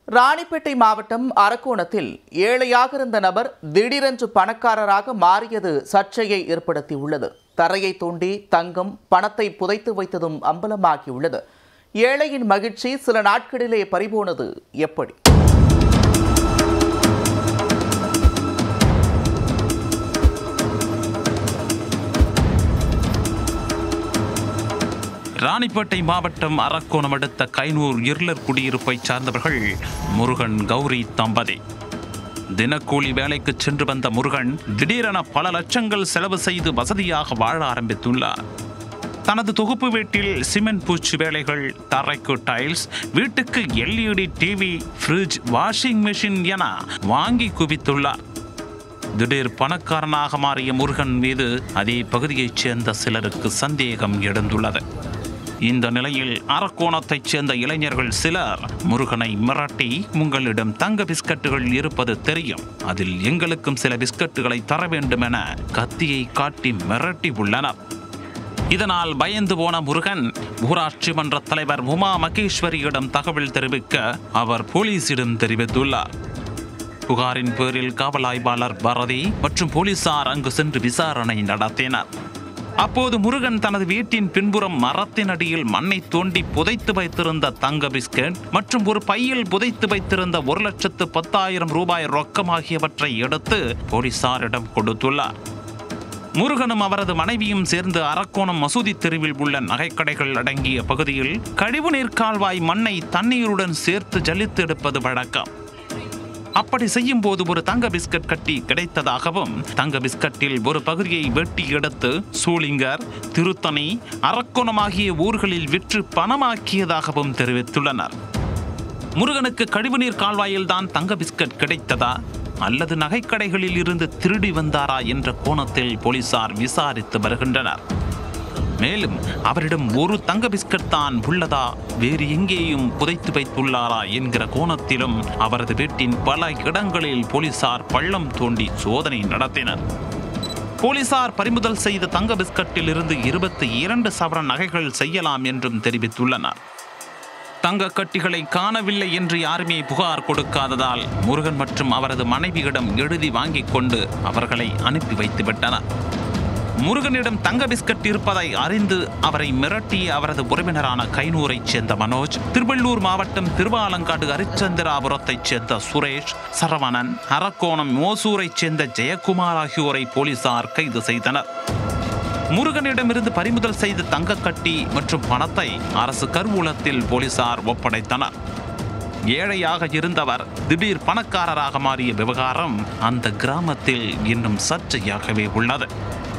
ராணிப்பேட்டை மாவட்டம் அரக்கோணத்தில் ஏழையாக இருந்த நபர் திடீரென்று பணக்காரராக மாறியது சர்ச்சையை ஏற்படுத்தியுள்ளது. தரையை தோண்டி தங்கம் பணத்தை புதைத்து வைத்ததும் அம்பலமாகியுள்ளது. ஏழையின் மகிழ்ச்சி சில நாட்களிலே பறிபோனது எப்படி? ராணிப்பேட்டை மாவட்டம் அரக்கோணம் அடுத்த கைனூர் இருளர் குடியிருப்பைச் சார்ந்தவர்கள் முருகன் கௌரி தம்பதி. தினக்கூலி வேலைக்கு சென்று வந்த முருகன் திடீரென பல லட்சங்கள் செலவு செய்து வசதியாக வாழ ஆரம்பித்துள்ளார். தனது தொகுப்பு வீட்டில் சிமெண்ட் பூச்சு வேலைகள், தரைக்கு டைல்ஸ், வீட்டுக்கு LED TV, fridge, washing machine என வாங்கி குவித்துள்ளார். திடீர் பணக்காரனாக மாறிய முருகன் மீது அதே பகுதியைச் சேர்ந்த சிலருக்கு சந்தேகம் எழுந்துள்ளது. இந்த நிலையில் அரக்கோணத்தைச் சேர்ந்த இளைஞர்கள் சிலர் முருகனை மிரட்டி, உங்களிடம் தங்க பிஸ்கட்டுகள் இருப்பது தெரியும், அதில் எங்களுக்கும் சில பிஸ்கட்டுகளை தர வேண்டும் என கத்தியை காட்டி மிரட்டி உள்ளனர். இதனால் பயந்து போன முருகன் ஊராட்சி மன்ற தலைவர் உமா மகேஸ்வரியிடம் தகவல் தெரிவிக்க அவர் போலீசிடம் தெரிவித்துள்ளார். புகாரின் பேரில் காவல் ஆய்வாளர் பாரதி மற்றும் போலீசார் அங்கு சென்று விசாரணை நடத்தினர். அப்போது முருகன் தனது வீட்டின் பின்புறம் மரத்தின் அடியில் மண்ணை தோண்டி புதைத்து வைத்திருந்த தங்க பிஸ்கட் மற்றும் ஒரு பையில் புதைத்து வைத்திருந்த 1,10,000 ரூபாய் ரொக்கம் ஆகியவற்றை எடுத்து போலீசாரிடம் கொடுத்துள்ளார். முருகனும் அவரது மனைவியும் சேர்ந்து அரக்கோணம் மசூதி தெருவில் உள்ள நகைக்கடைகள் அடங்கிய பகுதியில் கழிவுநீர் கால்வாய் மண்ணை தண்ணீருடன் சேர்த்து ஜலித்து எடுப்பது வழக்கம். அப்படி செய்யும் போது ஒரு தங்க பிஸ்கட் கட்டி கிடைத்ததாகவும், தங்க பிஸ்கட்டில் ஒரு பகுதியை வெட்டி எடுத்து சூளிங்கர், திருத்தணி, அரக்கோணம் ஆகிய ஊர்களில் விற்று பணமாக்கியதாகவும் தெரிவித்துள்ளனர். முருகனுக்கு கழிவுநீர் கால்வாயில் தான் தங்க பிஸ்கட் கிடைத்ததா அல்லது நகைக்கடைகளில் இருந்து திருடி வந்தாரா என்ற கோணத்தில் போலீசார் விசாரித்து வருகின்றனர். மேலும் அவரிடம் ஒரு தங்க பிஸ்கட் தான் உள்ளதா, வேறு எங்கேயும் புதைத்து வைத்துள்ளாரா என்கிற கோணத்திலும் அவரது வீட்டின் பல இடங்களில் போலீசார் பள்ளம் தோண்டி சோதனை நடத்தினர். போலீசார் பறிமுதல் செய்த தங்க பிஸ்கட்டில் இருந்து 22 சவரன் நகைகள் செய்யலாம் என்றும் தெரிவித்துள்ளனர். தங்க கட்டிகளை காணவில்லை என்று யாருமே புகார் கொடுக்காததால் முருகன் மற்றும் அவரது மனைவியிடம் எழுதி வாங்கிக் கொண்டு அவர்களை அனுப்பி வைத்து விட்டனர். முருகனிடம் தங்க பிஸ்கட் இருப்பதை அறிந்து அவரை மிரட்டிய அவரது உறவினரான கைனூரைச் சேர்ந்த மனோஜ், திருவள்ளூர் மாவட்டம் திருவாலங்காடு அரிச்சந்திராபுரத்தைச் சேர்ந்த சுரேஷ், சரவணன், அரக்கோணம் ஓசூரைச் சேர்ந்த ஜெயக்குமார் ஆகியோரை போலீசார் கைது செய்தனர். முருகனிடமிருந்து பறிமுதல் செய்த தங்கக்கட்டி மற்றும் பணத்தை அரசு கருவூலத்தில் போலீசார் ஒப்படைத்தனர். ஏழையாக இருந்தவர் திடீர் பணக்காரராக மாறிய விவகாரம் அந்த கிராமத்தில் இன்னும் சர்ச்சையாகவே உள்ளது.